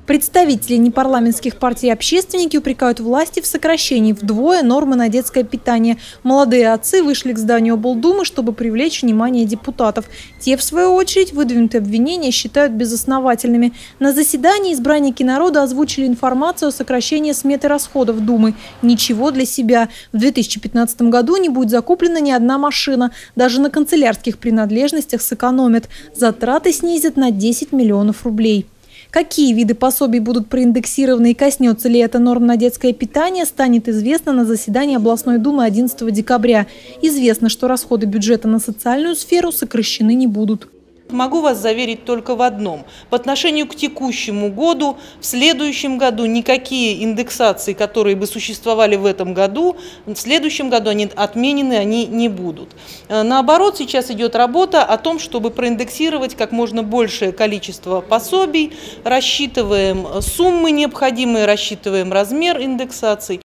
Представители непарламентских партий и общественники упрекают власти в сокращении вдвое нормы на детское питание. Молодые отцы вышли к зданию облдумы, чтобы привлечь внимание депутатов. Те, в свою очередь, выдвинутые обвинения считают безосновательными. На заседании избранники народа озвучили информацию о сокращении сметы расходов Думы. Ничего для себя. В 2015 году не будет закуплена ни одна машина. Даже на канцелярских принадлежностях сэкономят. Затраты снизят на 10 миллионов рублей. Какие виды пособий будут проиндексированы и коснется ли это норм на детское питание, станет известно на заседании областной думы 11 декабря. Известно, что расходы бюджета на социальную сферу сокращены не будут. Могу вас заверить только в одном. В отношении к текущему году, в следующем году никакие индексации, которые бы существовали в этом году, в следующем году они отменены, они не будут. Наоборот, сейчас идет работа о том, чтобы проиндексировать как можно большее количество пособий, рассчитываем суммы необходимые, рассчитываем размер индексаций.